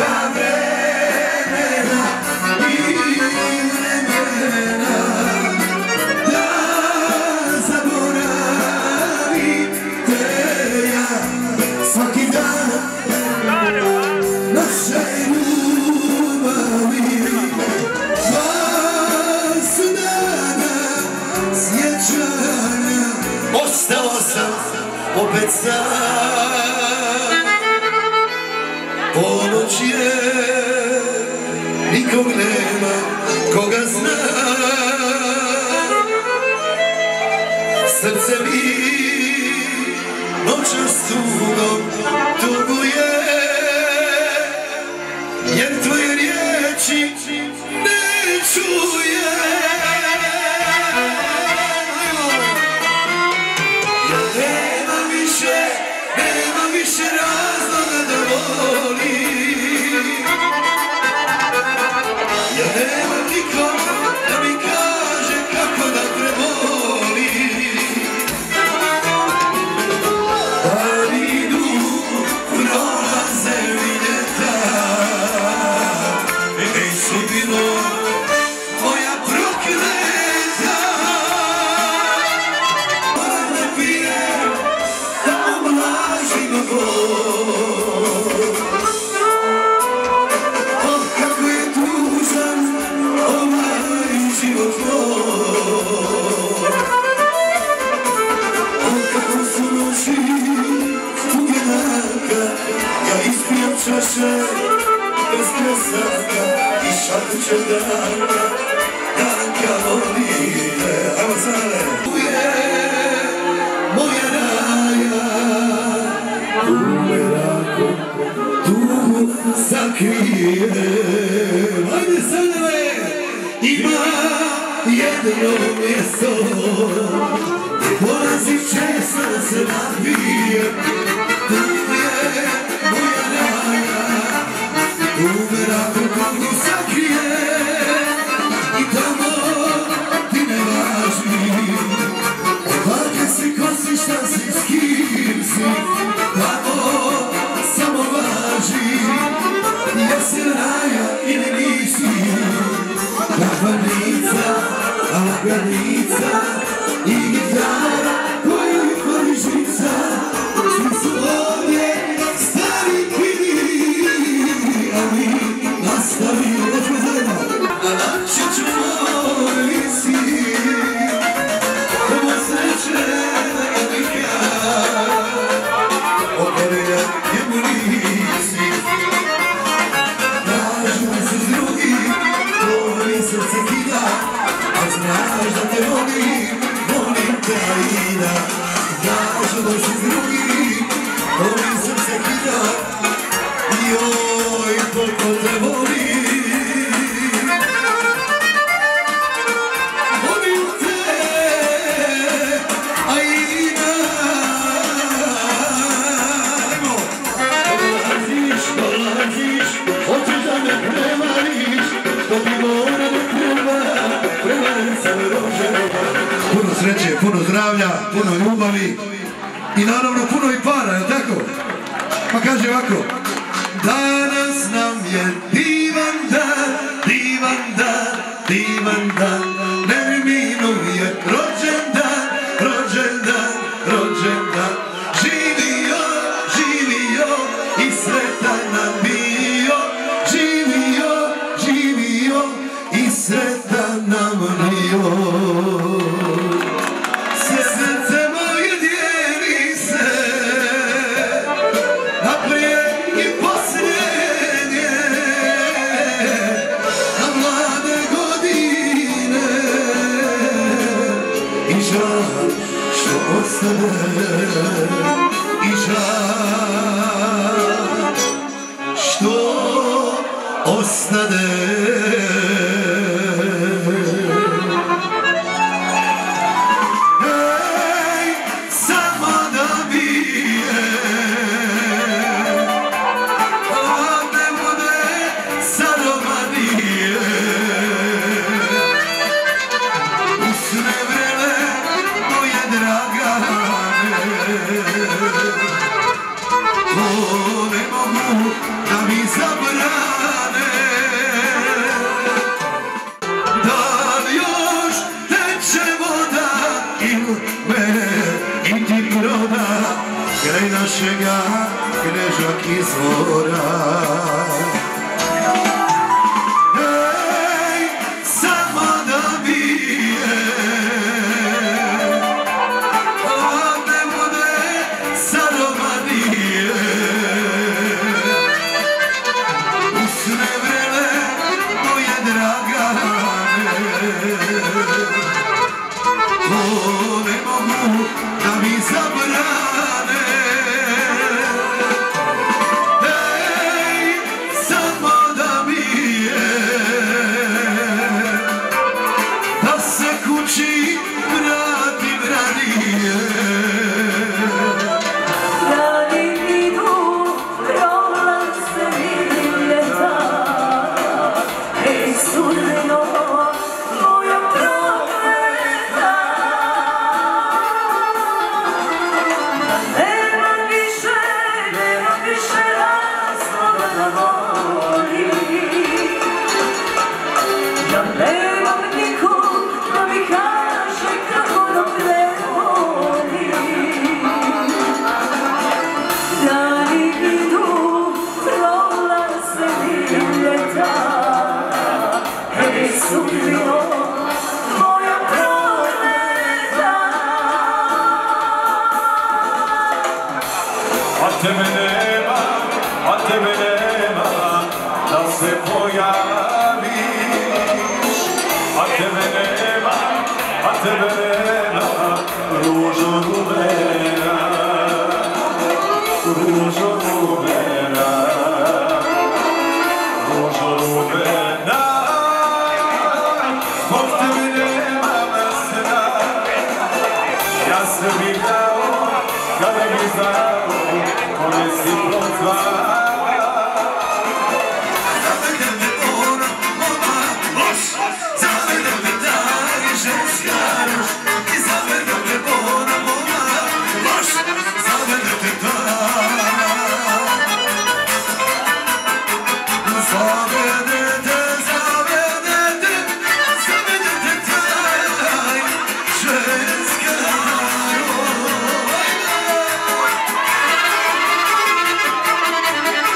vremena i vremena da zaboravite ja svaki dan naše ljubavi. Dva su dana sjećanja, ostao sam opet sam. Ponoć je, nikog nema koga zna. Srce mi noćas tugom tuguje, jer tvoje riječi ne čuje. Nema više razloga da volim. Ja nemam nikom da mi kaže kako da prebolim. Dani idu, prolaze mi ljeta, ej sudbino moja prokleta. Moram da pijem, da omlažim bol. Oh, kako je tužan ovaj život moj. Oh, kako su noći tuge danka, ja ispijem čaše bez kresanka i šapuće danka, danka volite. Ajmo sale. Tu je moja raja, tu me rako, tu zakrijem. Ajde sale, ima jedno mjesto, dolazi često da se napijem. Tu je moja raja, tu me rako kako zakrijem. I tamo ti ne važi, odakle si, ko si, šta si, s kim si. Tamo samo važi, jesi raja ili nisi. Laganica, laganica i gitara koju hvali žica. Svi su ovdje stari kini, a mi nastavimo odmah zajedno. A naći ću moj visi, ovo sreće da ga nikad okorenja njemu nisi. Kažu mi se s drugim, tvoj srce kida, a znaš da te volim, volim te Aida. Kažu da si s drugim, tvoj srce kida, joj koliko te volim. Volim te Aida. Ajmo! Dolaziš, dolaziš, hoćeš da me prevariš, što bi mora da treba, prevarim sam roževa. Puno sreće, puno zdravlja, puno ljubavi i naravno puno i para, je tako? Pa kaže ovako. Danas nam je divan dan, divan dan, divan dan, ne minuje rođendan, rođendan, rođendan. Živio, živio i sretan nam bio, živio, živio i sretan nam bio. Sve srce moje dijeli se, naprijed i posljednje, na mlade godine. I žal što ostane, i žal što ostane. To ne mogu da mi zaboravim. našega Knežak izvora. Ej, samo da bije, a ne bude saromanije. U sve vreme moje dragane, to ne mogu da mi zabrane. Ej, samo da mi je, da se kući vratim ranije. Dani idu, prolaze mi ljeta, ej sudbino moja prokleta. Nema više razloga da volim, ja nemam nikog da mi kaže kako da prevolim. Dani idu, prolaze mi ljeta, ej sudbino moja prokleta. A tebe nema, da se pojaviš. A tebe nema, ružo rubena, ružo rubena, ružo rubena. Zbog tebe nema sna, ja sam mi dao, kada mi znao, kome si prozvao. Zavede me ona, loš, zavede me taj ženska ruž. I zavede me ona, loš, zavede me taj. Zavede te taj ženska ruž.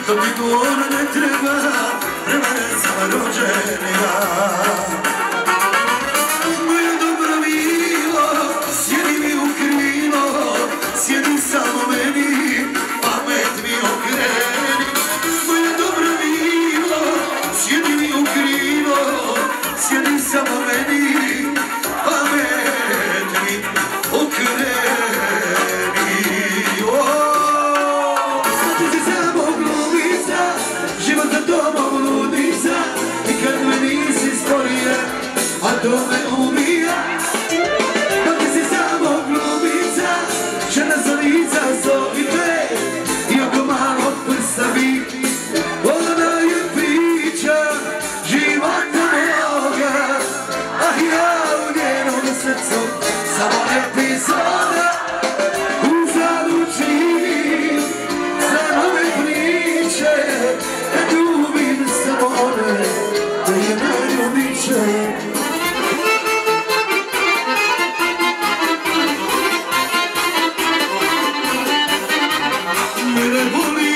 to ti tu ona ne treba, prema ne sama rođenja. Moja dobra milo, sjedi mi u krilo, sjedi samo meni, pamet mi okreni. Moja dobra milo, sjedi mi u krilo, sjedi samo meni, pamet mi okreni. Ti si samo glumica, život za tobom ludnica, nikad me nisi stvorio, a to me ubija. Ti si samo glumica, žena za lica zove, iako malo prsta bi, ona je priča života moga, a ja u njenom srcu samo epizoda. Uzadu čini za nove priče, kad ljubim samo one koje najljubiće. Mene boli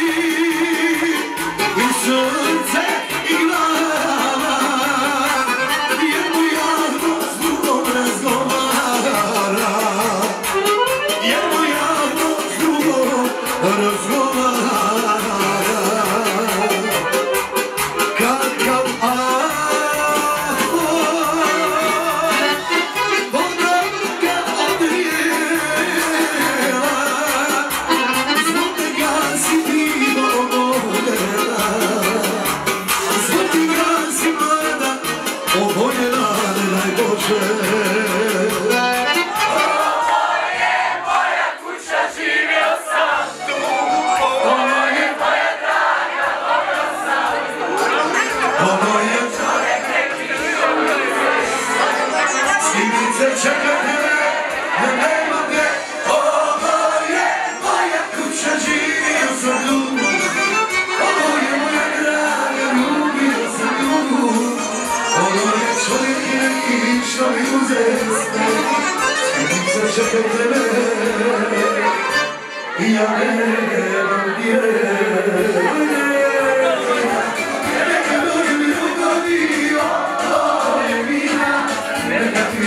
i srce i glava, jer moja noć s drugom razgovara, jer moja noć s drugom razgovara. Kakav voda ga odrijela, zbog tega si ti oboljela, zbog tega si mlada oboljela, ne daj Bože. Čekaj tebe, ja nema gdje, ovo je moja kuća, živio sam tu. Ovo je moja draga, ljubio sam tu. Ovo je čovjek i neki što mi uzeste. Skrivica, čekaj tebe, ja nemam gdje. Neka dođe mi ugodi, ovo je mina, neka ti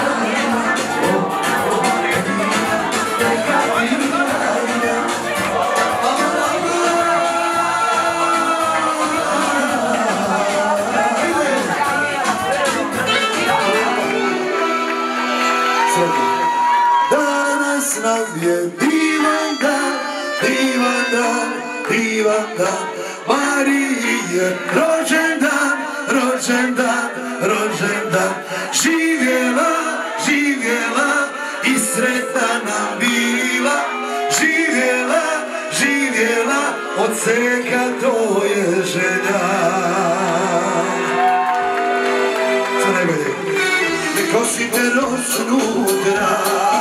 danas nam je divan dan, divan dan, divan dan, Marije rođendan, rođendan, rođendan. Živjela, živjela i sretna nam bila, živjela, živjela, od svega to je želja. Co najbolje, ne kosite ročnutra,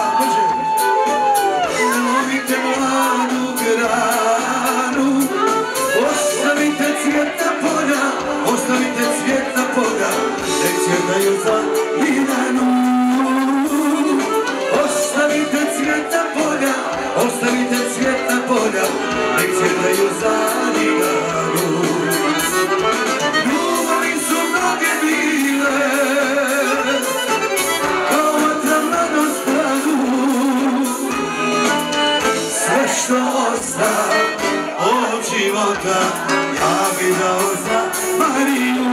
ne lovite mladu granu, ostavite cvjetna polja, ostavite cvjetna polja, nek cvjetaju za Ljiljanu. Ostavite cvjetna polja, ostavite cvjetna polja, nek cvjetaju za Ljiljanu. Ljubavi su mnoge bile, kao vatra mladost pragu, sve što osta od života, ja bi dao za Mariju.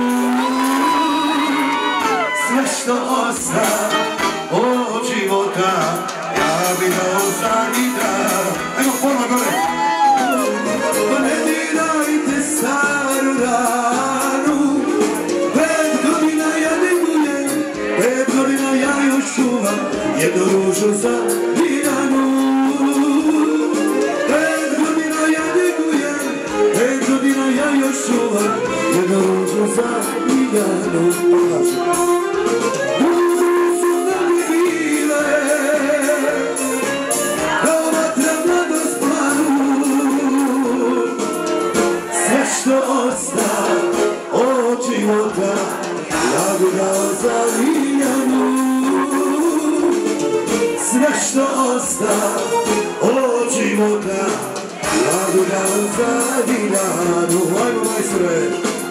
Sve što osta od života, ja bi dao za njega. Ajmo pola gore. Pa ne dirajte staru ranu, 5 godina ja negujem, 5 godina ja još čuvam jednu ružu za Ljiljanu. 5 godina ja negujem, 5 godina ja još čuvam jednu ružu za Ljiljanu. Što osta od života, ja bi dao za Ljiljanu. Sve što osta od života, Adu danza di lanu, ajmo majstore.